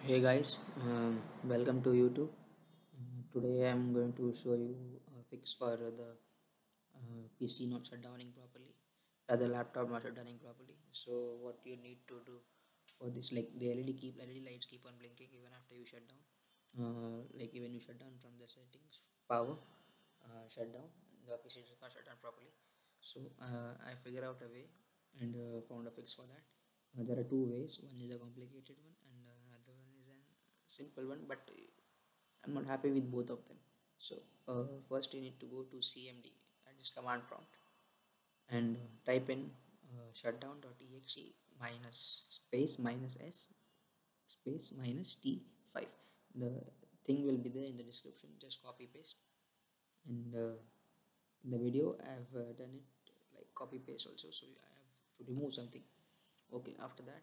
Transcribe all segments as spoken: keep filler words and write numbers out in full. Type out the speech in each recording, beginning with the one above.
Hey guys, um, welcome to YouTube. Uh, today I'm going to show you a fix for the uh, P C not shutdowning properly, rather laptop not shutdowning properly. So what you need to do for this, like the L E D keep L E D lights keep on blinking even after you shut down. Uh, like even you shut down from the settings, power, uh, shut down, the P C does not shut down properly. So uh, I figured out a way and uh, found a fix for that. Uh, there are two ways. One is a complicated one, and uh, another one is a simple one. But uh, I'm not happy with both of them. So uh, first, you need to go to C M D and just command prompt and uh, type in uh, shutdown.exe minus space minus s space minus t five. The thing will be there in the description. Just copy paste and. Uh, in the video I have uh, done it like copy paste also, so I have to remove something. Okay, after that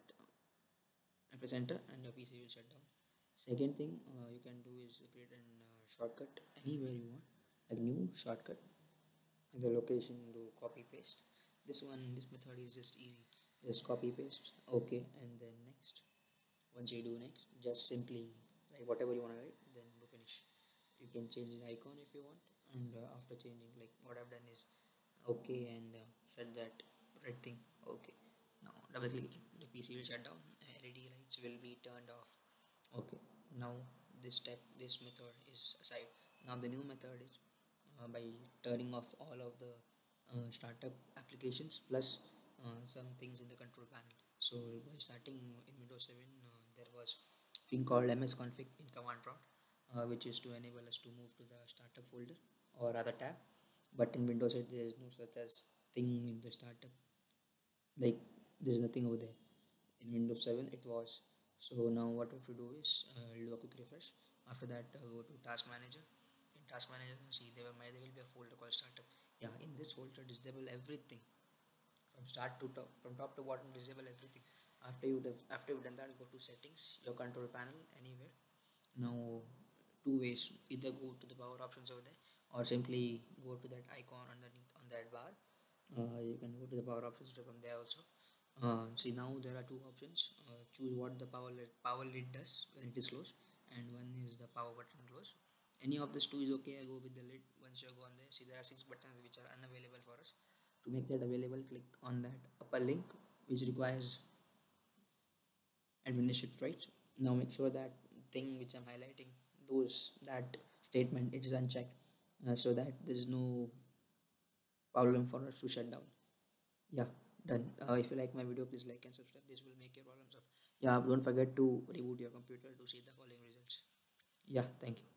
I press enter and your P C will shut down. Second thing uh, you can do is create a uh, shortcut anywhere you want, like new shortcut, in the location do copy paste. This one, this method is just easy, just copy paste. Okay, and then next, once you do next, just simply write whatever you want to write, then do finish. You can change the icon if you want, and uh, after changing, like what I've done is okay, and uh, set that red thing. Okay, now double click it, the P C will shut down, L E D lights will be turned off. Okay, now this step, this method is aside. Now the new method is uh, by turning off all of the uh, startup applications plus uh, some things in the control panel. So by starting in Windows seven, uh, there was thing called msconfig in command prompt, uh, which is to enable us to move to the startup folder or other tab. But in Windows eight, there is no such as thing in the startup. Like there is nothing over there. In Windows seven, it was. So now what we have to do is uh, do a quick refresh. After that, uh, go to Task Manager. In Task Manager, see there will, there will be a folder called Startup. Yeah, in this folder, disable everything from start to top, from top to bottom. Disable everything. After you after you've done that, go to Settings, your control panel, anywhere. Now, two ways: either go to the power options over there, or simply go to that icon underneath on that bar. Uh, you can go to the power options from there also. Uh, see, now there are two options. Uh, choose what the power lid, power lid does when it is closed, and one is the power button close. Any of these two is okay. I go with the lid. Once you go on there, see there are six buttons which are unavailable for us. To make that available, click on that upper link which requires administrative rights. Now make sure that thing which I'm highlighting, those that statement, it is unchecked, uh, so that there is no problem for us to shut down. Yeah, done. Uh, if you like my video, please like and subscribe. This will make your problems solve. Yeah, don't forget to reboot your computer to see the following results. Yeah, thank you.